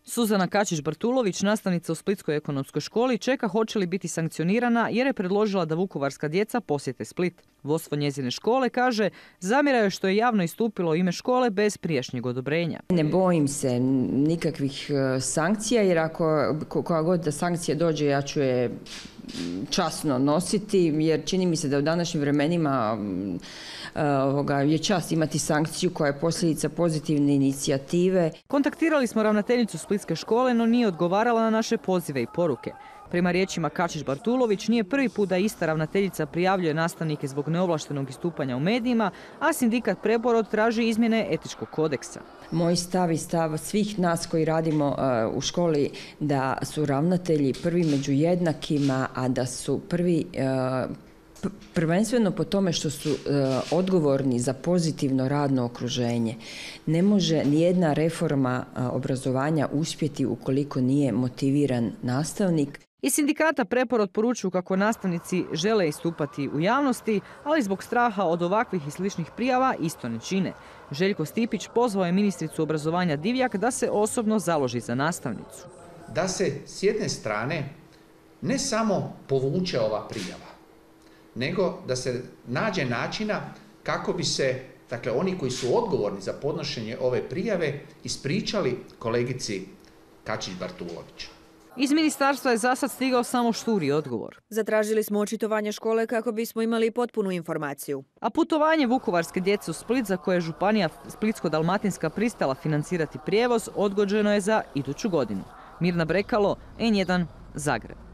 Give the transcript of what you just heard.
Suzana Kačić-Bartulović, nastavnica u Splitskoj ekonomskoj školi, čeka hoće li biti sankcionirana jer je predložila da vukovarska djeca posjete Split. Vodstvo njezine škole kaže zamjera joj što je javno istupilo u ime škole bez prijašnjeg odobrenja. Ne bojim se nikakvih sankcija jer ako koja god da sankcija dođe ja ću je časno nositi jer čini mi se da u današnjim vremenima je čast imati sankciju koja je posljedica pozitivne inicijative. Kontaktirali smo ravnateljicu Splitske škole, no nije odgovarala na naše pozive i poruke. Prema riječima Kačić-Bartulović nije prvi put da ista ravnateljica prijavljuje nastavnike zbog neovlaštenog istupanja u medijima, a sindikat Preporod traži izmjene etičkog kodeksa. Moj stav i stav svih nas koji radimo u školi da su ravnatelji prvi među jednakima, a da su prvi prvenstveno po tome što su odgovorni za pozitivno radno okruženje. Ne može nijedna reforma obrazovanja uspjeti ukoliko nije motiviran nastavnik. Iz sindikata Preporod poručuju kako nastavnici žele istupati u javnosti, ali zbog straha od ovakvih i sličnih prijava isto ne čine. Željko Stipić pozvao je ministricu obrazovanja Divjak da se osobno založi za nastavnicu. Da se s jedne strane ne samo povuče ova prijava, nego da se nađe načina kako bi se, dakle, oni koji su odgovorni za podnošenje ove prijave ispričali kolegici Kačić-Bartulović. Iz ministarstva je zasad stigao samo šturi odgovor. Zatražili smo očitovanje škole kako bismo imali potpunu informaciju. A putovanje vukovarske djece u Split, za koje je županija Splitsko-dalmatinska pristala financirati prijevoz, odgođeno je za iduću godinu. Mirna Brekalo, N1, Zagreb.